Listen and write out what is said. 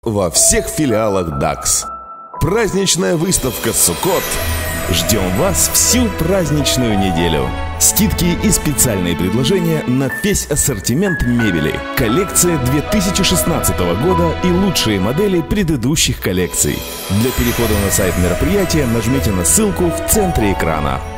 во всех филиалах DAX. Праздничная выставка Суккот. Ждем вас всю праздничную неделю. Скидки и специальные предложения на весь ассортимент мебели. Коллекция 2016 года и лучшие модели предыдущих коллекций. Для перехода на сайт мероприятия нажмите на ссылку в центре экрана.